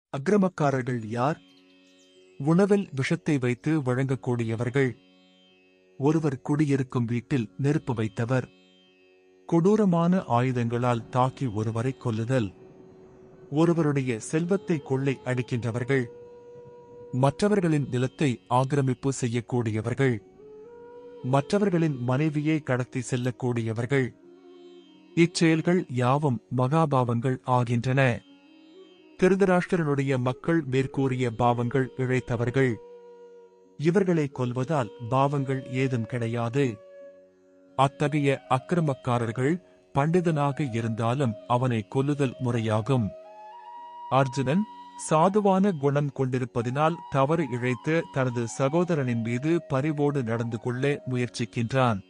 அக்கிரமக்காரர்கள் யார்? உணவில் விஷத்தை வைத்து வழங்கக்கூடியவர்கள். ஒருவர் குடியிருக்கும் வீட்டில் நெருப்பு வைத்தவர். கொடூரமான ஆயுதங்களால் தாக்கி ஒருவரை கொல்லுதல். ஒருவருடைய செல்வத்தை கொள்ளை அடிக்கின்றவர்கள். மற்றவர்களின் நிலத்தை ஆக்கிரமிப்பு செய்யக்கூடியவர்கள். மற்றவர்களின் மனைவியை கடத்தி செல்லக்கூடியவர்கள். இச்செயல்கள் யாவும் மகாபாவங்கள் ஆகின்றன. திருதராஷ்டிரனுடைய மக்கள் மேற்கூறிய பாவங்கள் இழைத்தவர்கள். இவர்களை கொல்வதால் பாவங்கள் ஏதும் கிடையாது. அத்தகைய அக்கிரமக்காரர்கள் பண்டிதனாக இருந்தாலும் அவனை கொல்லுதல் முறையாகும். அர்ஜுனன் சாதுவான குணம் கொண்டிருப்பதினால் தவறு இழைத்து தனது சகோதரனின் மீது பரிவோடு நடந்து கொள்ள முயற்சிக்கின்றான்.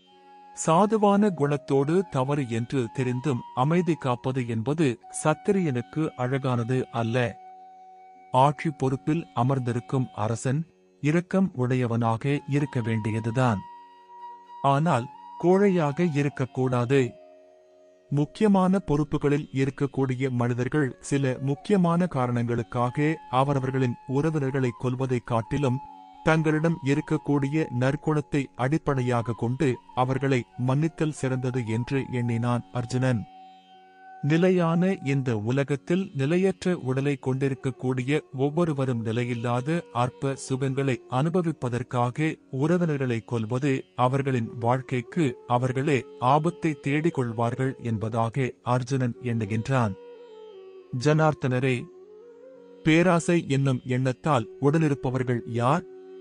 சாதுவான குணத்தோடு தவறு என்று தெரிந்தும் அமைதி காப்பது என்பது சத்திரியனுக்கு அழகானது அல்ல. ஆட்சி பொறுப்பில் அமர்ந்திருக்கும் அரசன் இரக்கம் உடையவனாக இருக்க வேண்டியதுதான். ஆனால் கோழையாக இருக்கக்கூடாது. முக்கியமான பொறுப்புகளில் இருக்கக்கூடிய மனிதர்கள் சில முக்கியமான காரணங்களுக்காக அவரவர்களின் உறவினர்களை கொல்வதைக் காட்டிலும் தங்களிடம் இருக்கக்கூடிய நற்குணத்தை அடிப்படையாக கொண்டு அவர்களை மன்னித்தல் சிறந்தது என்று எண்ணினான் அர்ஜுனன். நிலையான இந்த உலகத்தில் நிலையற்ற உடலை கொண்டிருக்கக்கூடிய ஒவ்வொருவரும் நிலையில்லாத அற்ப சுகங்களை அனுபவிப்பதற்காக உறவினர்களை கொல்வது அவர்களின் வாழ்க்கைக்கு அவர்களே ஆபத்தை தேடிக் கொள்வார்கள் என்பதாக அர்ஜுனன் எண்ணுகின்றான். ஜனார்த்தனரே, பேராசை என்னும் எண்ணத்தால் உடனிருப்பவர்கள் யார்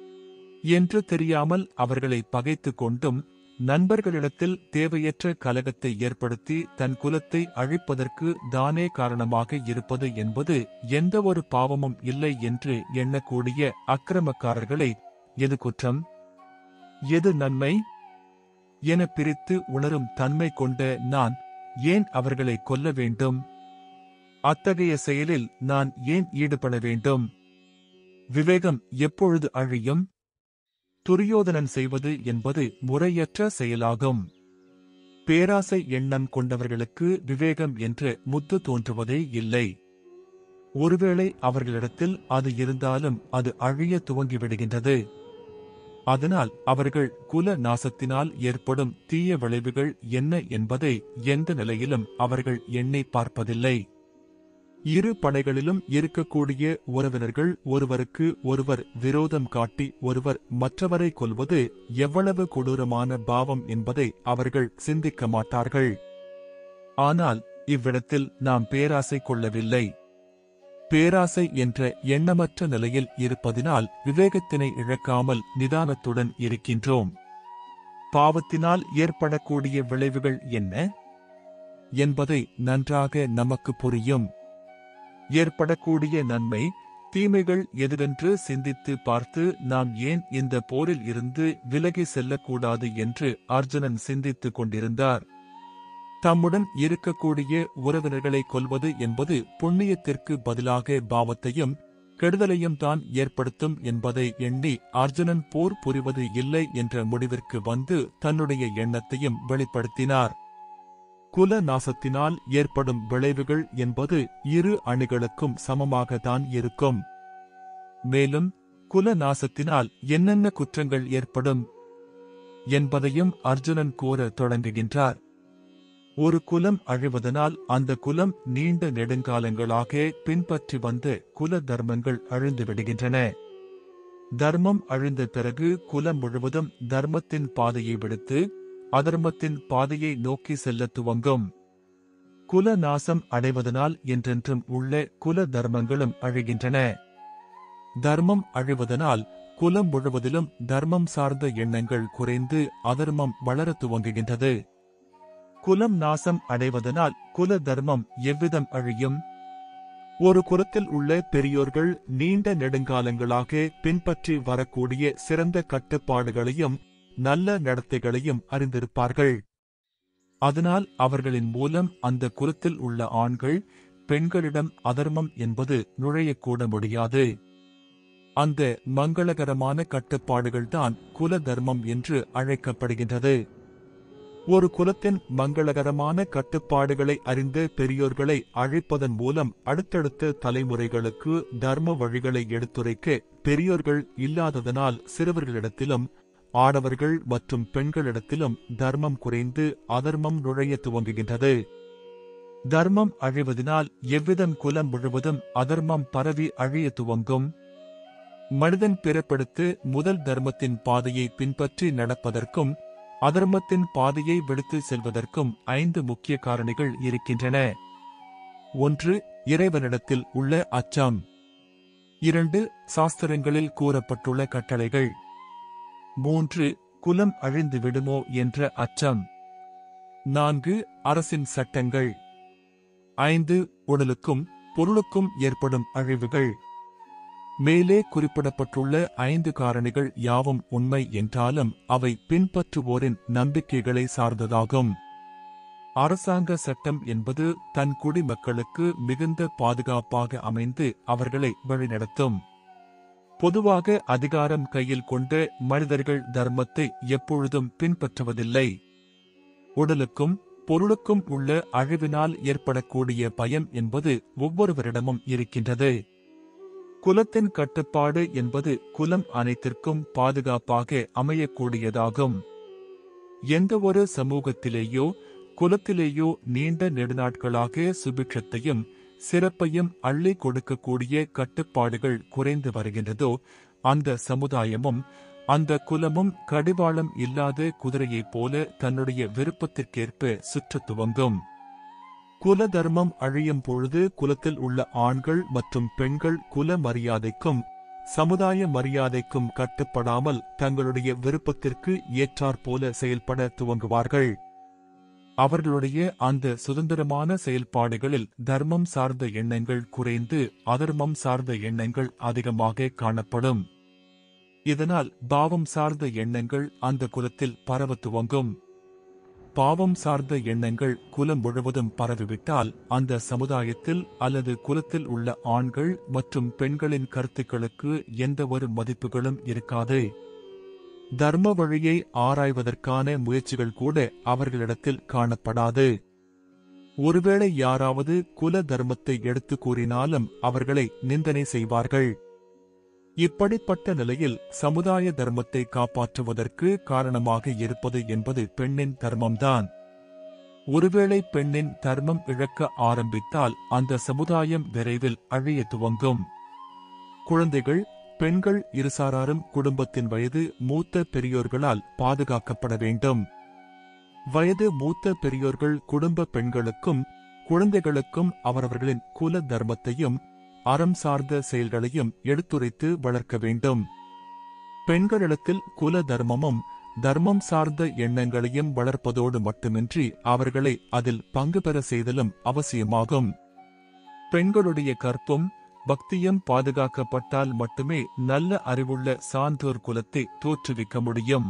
என்று தெரியாமல் அவர்களை பகைத்துக் கொண்டும் நண்பர்களிடத்தில் தேவையற்ற கலகத்தை ஏற்படுத்தி தன் குலத்தை அழிப்பதற்கு தானே காரணமாக இருப்பது என்பது எந்த ஒரு பாவமும் இல்லை என்று எண்ணக்கூடிய அக்கிரமக்காரர்களை எது குற்றம், எது நன்மை என பிரித்து உணரும் தன்மை கொண்ட நான் ஏன் அவர்களை கொல்ல வேண்டும்? அத்தகைய செயலில் நான் ஏன் ஈடுபட வேண்டும்? விவேகம் எப்பொழுது அழியும்? துரியோதனன் செய்வது என்பது முறையற்ற செயலாகும். பேராசை எண்ணம் கொண்டவர்களுக்கு விவேகம் என்ற முத்து தோன்றுவதே இல்லை. ஒருவேளை அவர்களிடத்தில் அது இருந்தாலும் அது அழிய துவங்கிவிடுகின்றது. அதனால் அவர்கள் குல நாசத்தினால் ஏற்படும் தீய விளைவுகள் என்ன என்பதை எந்த நிலையிலும் அவர்கள் எண்ணி பார்ப்பதில்லை. இரு படைகளிலும் இருக்கக்கூடிய உறவினர்கள் ஒருவருக்கு ஒருவர் விரோதம் காட்டி ஒருவர் மற்றவரை கொல்வது எவ்வளவு கொடூரமான பாவம் என்பதை அவர்கள் சிந்திக்க மாட்டார்கள். ஆனால் இவ்விடத்தில் நாம் பேராசை கொள்ளவில்லை. பேராசை என்ற எண்ணமற்ற நிலையில் இருப்பதினால் விவேகத்தினை இழக்காமல் நிதானத்துடன் இருக்கின்றோம். பாவத்தினால் ஏற்படக்கூடிய விளைவுகள் என்ன என்பதை நன்றாக நமக்கு புரியும். ஏற்படக்கூடிய நன்மை தீமைகள் எதுவென்று சிந்தித்து பார்த்து நாம் ஏன் இந்த போரில் இருந்து விலகி செல்லக்கூடாது என்று அர்ஜுனன் சிந்தித்துக் கொண்டிருந்தார். தம்முடன் இருக்கக்கூடிய உறவினர்களை கொல்வது என்பது புண்ணியத்திற்கு பதிலாக பாவத்தையும் கெடுதலையும் தான் ஏற்படுத்தும் என்பதை எண்ணி அர்ஜுனன் போர் புரிவது இல்லை என்ற முடிவிற்கு வந்து தன்னுடைய எண்ணத்தையும் வெளிப்படுத்தினார். குல நாசத்தினால் ஏற்படும் விளைவுகள் என்பது இரு அணிகளுக்கும் சமமாகத்தான் இருக்கும். மேலும் குல நாசத்தினால் என்னென்ன குற்றங்கள் ஏற்படும் என்பதையும் அர்ஜுனன் கூற தொடங்குகின்றார். ஒரு குலம் அழிவதனால் அந்த குலம் நீண்ட நெடுங்காலங்களாக பின்பற்றி வந்த குல தர்மங்கள் அழிந்துவிடுகின்றன. தர்மம் அழிந்த பிறகு குலம் முழுவதும் தர்மத்தின் பாதையை விடுத்து அதர்மத்தின் பாதையை நோக்கி செல்ல துவங்கும். குல நாசம் அடைவதனால் என்றென்றும் உள்ள குல தர்மங்களும் அழிகின்றன. தர்மம் அழிவதனால் குலம் முழுவதிலும் தர்மம் சார்ந்த எண்ணங்கள் குறைந்து அதர்மம் வளர துவங்குகின்றது. குலம் நாசம் அடைவதனால் குல தர்மம் எவ்விதம் அழியும்? ஒரு குலத்தில் உள்ள பெரியோர்கள் நீண்ட நெடுங்காலங்களாக பின்பற்றி வரக்கூடிய சிறந்த கட்டுப்பாடுகளையும் நல்ல நடத்தைகளையும் அறிந்திருப்பார்கள். அதனால் அவர்களின் மூலம் அந்த குலத்தில் உள்ள ஆண்கள் பெண்களிடம் அதர்மம் என்பது நுழையக்கூட முடியாது. அந்த மங்களகரமான கட்டுப்பாடுகள்தான் குல தர்மம் என்று அழைக்கப்படுகின்றது. ஒரு குலத்தின் மங்களகரமான கட்டுப்பாடுகளை அறிந்து பெரியோர்களை அழைப்பதன் மூலம் அடுத்தடுத்த தலைமுறைகளுக்கு தர்ம வழிகளை எடுத்துரைக்க பெரியோர்கள் இல்லாததனால் சிறுவர்களிடத்திலும் ஆடவர்கள் மற்றும் பெண்களிடத்திலும் தர்மம் குறைந்து அதர்மம் நுழைய துவங்குகின்றது. தர்மம் அழிவதனால் எவ்விதம் குலம் முழுவதும் அதர்மம் பரவி அழிய துவங்கும். மனிதன் பிறப்பெடுத்து முதல் தர்மத்தின் பாதையை பின்பற்றி நடப்பதற்கும் அதர்மத்தின் பாதையை விடுத்து செல்வதற்கும் 5 முக்கிய காரணிகள் இருக்கின்றன. 1. இறைவனிடத்தில் உள்ள அச்சம். 2. சாஸ்திரங்களில் கூறப்பட்டுள்ள கட்டளைகள். 3. குலம் அழிந்து விடுமோ என்ற அச்சம். 4. அரசின் சட்டங்கள். 5. உடலுக்கும் பொருளுக்கும் ஏற்படும் அழிவுகள். மேலே குறிப்பிடப்பட்டுள்ள 5 காரணிகள் யாவும் உண்மை என்றாலும் அவை பின்பற்றுவோரின் நம்பிக்கைகளை சார்ந்ததாகும். அரசாங்க சட்டம் என்பது தன் குடிமக்களுக்கு மிகுந்த பாதுகாப்பாக அமைந்து அவர்களை வழிநடத்தும். பொதுவாக அதிகாரம் கையில் கொண்ட மனிதர்கள் தர்மத்தை எப்பொழுதும் பின்பற்றுவதில்லை. உடலுக்கும் பொருளுக்கும் உள்ள அழிவினால் ஏற்படக்கூடிய பயம் என்பது ஒவ்வொருவரிடமும் இருக்கின்றது. குலத்தின் கட்டுப்பாடு என்பது குலம் அனைத்திற்கும் பாதுகாப்பாக அமையக்கூடியதாகும். எந்த ஒரு சமூகத்திலேயோ குலத்திலேயோ நீண்ட நெடுநாட்களாக சுபிட்சத்தையும் சிறப்பையும் அள்ளி கொடுக்கக்கூடிய கட்டுப்பாடுகள் குறைந்து வருகின்றதோ அந்த சமுதாயமும் அந்த குலமும் கடிவாளம் இல்லாத குதிரையைப் போல தன்னுடைய விருப்பத்திற்கேற்ப சுற்றத் துவங்கும். குல தர்மம் அழியும் பொழுது குலத்தில் உள்ள ஆண்கள் மற்றும் பெண்கள் குல மரியாதைக்கும் சமுதாய மரியாதைக்கும் கட்டுப்படாமல் தங்களுடைய விருப்பத்திற்கு ஏற்றாற்போல செயல்பட துவங்குவார்கள். அவர்களுடைய அந்த சுதந்திரமான செயல்பாடுகளில் தர்மம் சார்ந்த எண்ணங்கள் குறைந்து அதர்மம் சார்ந்த எண்ணங்கள் அதிகமாக காணப்படும். இதனால் பாவம் சார்ந்த எண்ணங்கள் அந்த குலத்தில் பரவ துவங்கும். பாவம் சார்ந்த எண்ணங்கள் குலம் முழுவதும் பரவிவிட்டால் அந்த சமுதாயத்தில் அல்லது குலத்தில் உள்ள ஆண்கள் மற்றும் பெண்களின் கருத்துக்களுக்கு எந்த ஒரு மதிப்புகளும் இருக்காது. தர்ம வழியை ஆராய்வதற்கான முயற்சிகள் கூட அவர்களிடத்தில் காணப்படாது. ஒருவேளை யாராவது குல தர்மத்தை எடுத்து கூறினாலும் அவர்களை நிந்தனை செய்வார்கள். இப்படிப்பட்ட நிலையில் சமுதாய தர்மத்தை காப்பாற்றுவதற்கு காரணமாக இருப்பது என்பது பெண்ணின் தர்மம்தான். ஒருவேளை பெண்ணின் தர்மம் இழக்க ஆரம்பித்தால் அந்த சமுதாயம் விரைவில் அழிய துவங்கும். குழந்தைகள், பெண்கள் இருசாராரும் குடும்பத்தின் வயது மூத்த பெரியோர்களால் பாதுகாக்கப்பட வேண்டும். வயது மூத்த பெரியோர்கள் குடும்ப பெண்களுக்கும் குழந்தைகளுக்கும் அவரவர்களின் குல தர்மத்தையும் அறம் சார்ந்த செயல்களையும் எடுத்துரைத்து வளர்க்க வேண்டும். பெண்களிடத்தில் குல தர்மமும் தர்மம் சார்ந்த எண்ணங்களையும் வளர்ப்பதோடு மட்டுமின்றி அவர்களை அதில் பங்கு பெற செய்தலும் அவசியமாகும். பெண்களுடைய கற்பும் பக்தியும் பாதுகாக்கப்பட்டால் மட்டுமே நல்ல அறிவுள்ள சான்றோர் குலத்தை தோற்றுவிக்க முடியும்.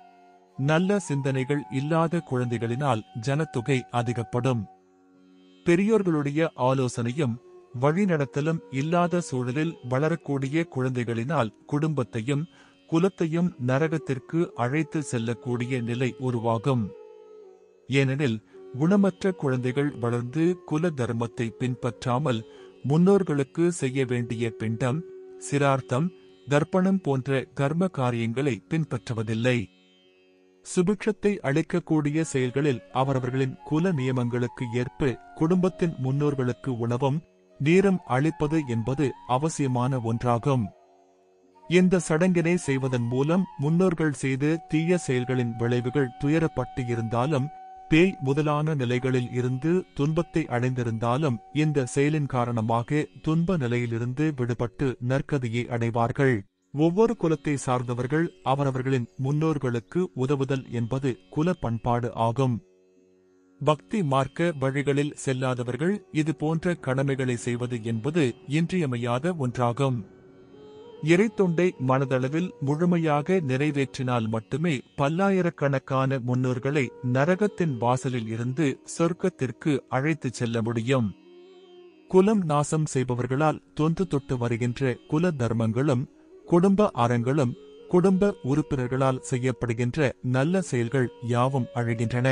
நல்ல சிந்தனைகள் இல்லாத குழந்தைகளினால் ஜனத்தொகை அதிகப்படும். பெரியோர்களுடைய ஆலோசனையும் வழிநடத்தலும் இல்லாத சூழலில் வளரக்கூடிய குழந்தைகளினால் குடும்பத்தையும் குலத்தையும் நரகத்திற்கு அழைத்து செல்லக்கூடிய நிலை உருவாகும். ஏனெனில் குணமற்ற குழந்தைகள் வளர்ந்து குல தர்மத்தை பின்பற்றாமல் முன்னோர்களுக்கு செய்ய வேண்டிய பிண்டம், சிரார்த்தம், தர்ப்பணம் போன்ற கர்ம காரியங்களை பின்பற்றுவதில்லை. சுபிக்ஷத்தை அளிக்கக்கூடிய செயல்களில் அவரவர்களின் குல நியமங்களுக்கு ஏற்ப குடும்பத்தின் முன்னோர்களுக்கு உணவும் நீரம் அளிப்பது என்பது அவசியமான ஒன்றாகும். இந்த சடங்கினை செய்வதன் மூலம் முன்னோர்கள் செய்த தீய செயல்களின் விளைவுகள் துயரப்பட்டு இருந்தாலும் பேய் முதலான நிலைகளில் இருந்து துன்பத்தை அடைந்திருந்தாலும் இந்த செயலின் காரணமாக துன்ப நிலையிலிருந்து விடுபட்டு நற்கதியை அடைவார்கள். ஒவ்வொரு குலத்தை சார்ந்தவர்கள் அவரவர்களின் முன்னோர்களுக்கு உதவுதல் என்பது குல பண்பாடு ஆகும். பக்தி மார்க்க வழிகளில் செல்லாதவர்கள் இது போன்ற கடமைகளை செய்வது என்பது இன்றியமையாத ஒன்றாகும். இறைத்தொண்டை மனதளவில் முழுமையாக நிறைவேற்றினால் மட்டுமே பல்லாயிரக்கணக்கான முன்னோர்களை நரகத்தின் வாசலில் இருந்து சொர்க்கத்திற்கு அழைத்துச் செல்ல முடியும். குலம் நாசம் செய்பவர்களால் தொன்று தொட்டு வருகின்ற குல தர்மங்களும் குடும்ப அறங்களும் குடும்ப உறுப்பினர்களால் செய்யப்படுகின்ற நல்ல செயல்கள் யாவும் அழிகின்றன.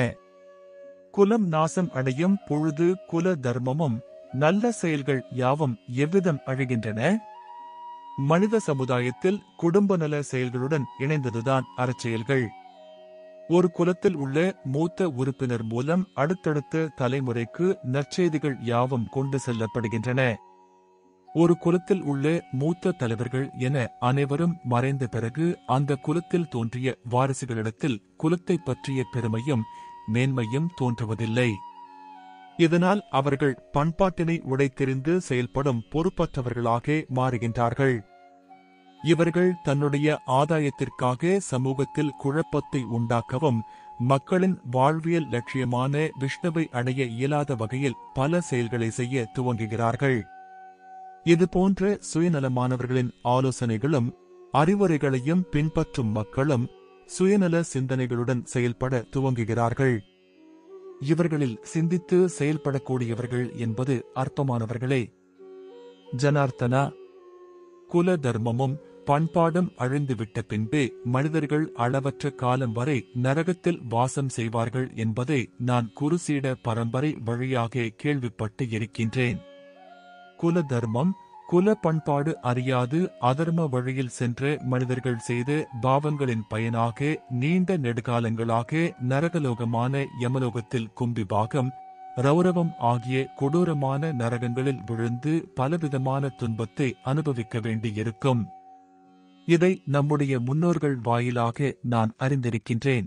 குலம் நாசம் அடையும் பொழுது குல தர்மமும் நல்ல செயல்கள் யாவும் எவ்விதம் அழிகின்றன? மனித சமுதாயத்தில் குடும்ப நல செயல்களுடன் இணைந்ததுதான் அறச்செயல்கள். ஒரு குலத்தில் உள்ள மூத்த உறுப்பினர் மூலம் அடுத்தடுத்த தலைமுறைக்கு நற்செய்திகள் யாவும் கொண்டு செல்லப்படுகின்றன. ஒரு குலத்தில் உள்ள மூத்த தலைவர்கள் என அனைவரும் மறைந்த பிறகு அந்த குலத்தில் தோன்றிய வாரிசுகளிடத்தில் குலத்தை பற்றிய பெருமையும் மேன்மையும் தோன்றுவதில்லை. இதனால் அவர்கள் பண்பாட்டினை உடைத்தெறிந்து செயல்படும் பொறுப்பற்றவர்களாக மாறுகின்றார்கள். இவர்கள் தன்னுடைய ஆதாயத்திற்காக சமூகத்தில் குழப்பத்தை உண்டாக்கவும் மக்களின் வாழ்வியல் லட்சியமான விஷ்ணுவை அடைய இயலாத வகையில் பல செயல்களை செய்ய துவங்குகிறார்கள். இதுபோன்ற சுயநலமானவர்களின் ஆலோசனைகளும் அறிவுரைகளையும் பின்பற்றும் மக்களும் சுயநல சிந்தனைகளுடன் செயல்பட துவங்குகிறார்கள். இவர்களில் சிந்தித்து செயல்படக்கூடியவர்கள் என்பது அற்பமானவர்களே. ஜனார்த்தனா, குல தர்மமும் பண்பாடும் அழிந்துவிட்ட பின்பே மனிதர்கள் அளவற்ற காலம் வரை நரகத்தில் வாசம் செய்வார்கள் என்பதை நான் குருசீட பரம்பரை வழியாக கேள்விப்பட்டு இருக்கின்றேன். குல தர்மம், குல பண்பாடு அறியாது அதர்ம வழியில் சென்ற மனிதர்கள் செய்த பாவங்களின் பயனாக நீண்ட நெடுகாலங்களாக நரகலோகமான யமலோகத்தில் கும்பிபாகம், ரௌரவம் ஆகிய கொடூரமான நரகங்களில் விழுந்து பலவிதமான துன்பத்தை அனுபவிக்க வேண்டியிருக்கும். இதை நம்முடைய முன்னோர்கள் வாயிலாக நான் அறிந்திருக்கின்றேன்.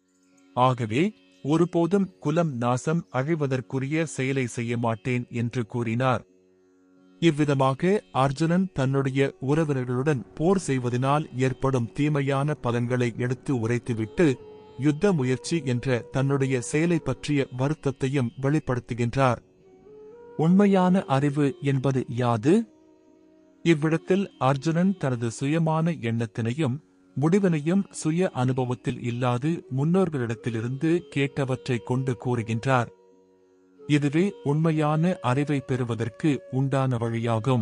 ஆகவே ஒருபோதும் குலம் நாசம் அழிவதற்குரிய செயலை செய்ய மாட்டேன் என்று கூறினார். இவ்விதமாக அர்ஜுனன் தன்னுடைய உறவினர்களுடன் போர் செய்வதனால் ஏற்படும் தீமையான பலன்களை எடுத்து உரைத்துவிட்டு யுத்த முயற்சி என்ற தன்னுடைய செயலை பற்றிய வருத்தத்தையும் வெளிப்படுத்துகின்றார். உண்மையான அறிவு என்பது யாது? இவ்விடத்தில் அர்ஜுனன் தனது சுயமான எண்ணத்தினையும் முடிவினையும் சுய அனுபவத்தில் இல்லாது முன்னோர்களிடத்திலிருந்து கேட்டவற்றை கொண்டு கூறுகின்றார். இதுவே உண்மையான அறிவை பெறுவதற்கு உண்டான வழியாகும்.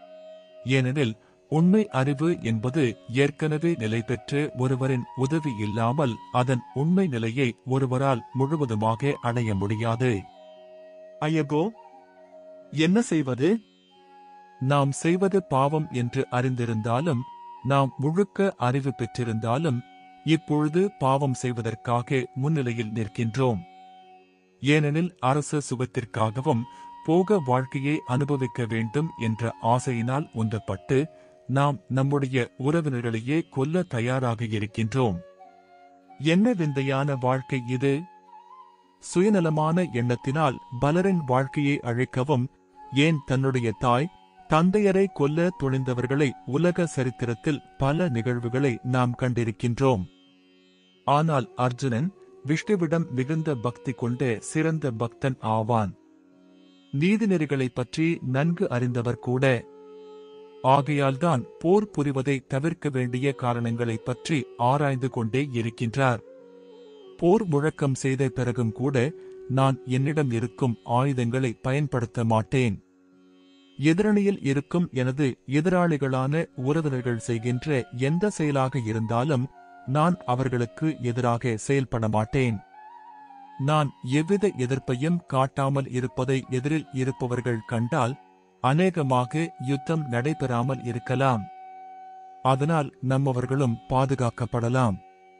ஏனெனில் உண்மை அறிவு என்பது ஏற்கனவே நிலை பெற்ற ஒருவரின் உதவி இல்லாமல் அதன் உண்மை நிலையை ஒருவரால் முழுவதுமாக அடைய முடியாது. ஐயகோ, என்ன செய்வது? நாம் செய்வது பாவம் என்று அறிந்திருந்தாலும், நாம் முழுக்க அறிவு பெற்றிருந்தாலும் இப்பொழுது பாவம் செய்வதற்காக முன்னிலையில் நிற்கின்றோம். ஏனெனில் அரச சுகத்திற்காகவும் போக வாழ்க்கையை அனுபவிக்க வேண்டும் என்ற ஆசையினால் உந்தப்பட்டு நாம் நம்முடைய உறவினர்களையே கொல்ல தயாராக இருக்கின்றோம். என்ன விந்தையான வாழ்க்கை இது! சுயநலமான எண்ணத்தினால் பலரின் வாழ்க்கையை அழிக்கவும், ஏன் தன்னுடைய தாய் தந்தையரை கொல்ல துணிந்தவர்களை உலக சரித்திரத்தில் பல நிகழ்வுகளை நாம் கண்டிருக்கின்றோம். ஆனால் அர்ஜுனன் விஷ்ணுவிடம் மிகுந்த பக்தி கொண்ட சிறந்த பக்தன் ஆவான். நீதிநெறிகளை பற்றி நன்கு அறிந்தவர் கூட. ஆகையால்தான் போர் புரிவதை தவிர்க்க வேண்டிய காரணங்களை பற்றி ஆராய்ந்து கொண்டே இருக்கின்றார். போர் முழக்கம் செய்த பிறகும் கூட நான் என்னிடம் இருக்கும் ஆயுதங்களை பயன்படுத்த மாட்டேன். எதிரணியில் இருக்கும் எனது எதிராளிகளான உறவினர்கள் செய்கின்ற எந்த செயலாக இருந்தாலும் நான் அவர்களுக்கு எதிராக செயல்பட மாட்டேன். நான் எவ்வித எதிர்ப்பையும் காட்டாமல் இருப்பதை எதிரில் இருப்பவர்கள் கண்டால் அநேகமாக யுத்தம் நடைபெறாமல் இருக்கலாம். அதனால் நம்மவர்களும் பாதுகாக்கப்படலாம்.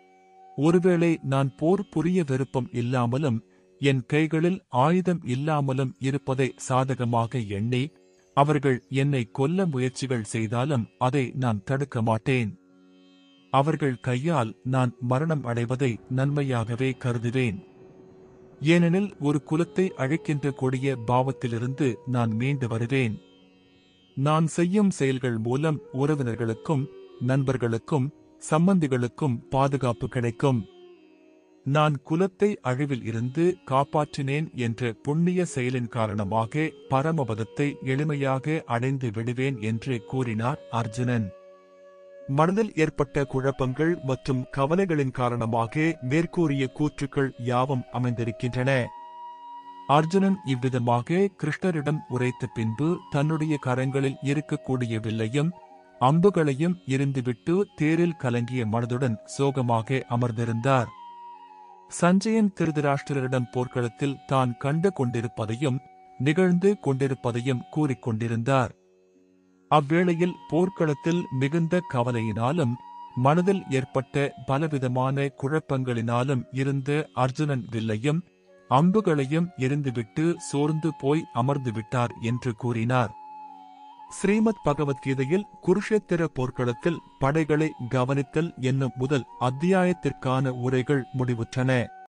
ஒருவேளை நான் போர் புரிய விருப்பம் இல்லாமலும் என் கைகளில் ஆயுதம் இல்லாமலும் இருப்பதை சாதகமாக எண்ணி அவர்கள் என்னை கொல்ல முயற்சிகள் செய்தாலும் அதை நான் தடுக்க மாட்டேன். அவர்கள் கையால் நான் மரணம் அடைவதை நன்மையாகவே கருதுவேன். ஏனெனில் ஒரு குலத்தை அழிக்கின்ற கொடிய பாவத்திலிருந்து நான் மீண்டு வருவேன். நான் செய்யும் செயல்கள் மூலம் உறவினர்களுக்கும் நண்பர்களுக்கும் சம்பந்திகளுக்கும் பாதுகாப்பு கிடைக்கும். நான் குலத்தை அழிவில் இருந்து காப்பாற்றினேன் என்ற புண்ணிய செயலின் காரணமாக பரமபதத்தை எளிமையாக அடைந்து விடுவேன் என்று கூறினார் அர்ஜுனன். மனதில் ஏற்பட்ட குழப்பங்கள் மற்றும் கவலைகளின் காரணமாக மேற்கூறிய கூற்றுக்கள் யாவும் அமைந்திருக்கின்றன. அர்ஜுனன் இவ்விதமாக கிருஷ்ணரிடம் உரைத்த பின்பு தன்னுடைய கரங்களில் இருக்கக்கூடிய வில்லையும் அம்புகளையும் எரிந்துவிட்டு தேரில் கலங்கிய மனதுடன் சோகமாக அமர்ந்திருந்தார். சஞ்சயன் திருதராஷ்டிரரிடம் போர்க்களத்தில் தான் கண்டு கொண்டிருப்பதையும் நிகழ்ந்து கொண்டிருப்பதையும் கூறிக்கொண்டிருந்தார். அவ்வேளையில் போர்க்களத்தில் மிகுந்த கவலையினாலும் மனதில் ஏற்பட்ட பலவிதமான குழப்பங்களினாலும் இருந்த அர்ஜுனன் வில்லையும் அம்புகளையும் எரிந்துவிட்டு சோர்ந்து போய் அமர்ந்து விட்டார் என்று கூறினார். ஸ்ரீமத் பகவத்கீதையில் குருஷேத்திர போர்க்களத்தில் படைகளை கவனித்தல் என்னும் முதல் அத்தியாயத்திற்கான உரைகள் முடிவுற்றன.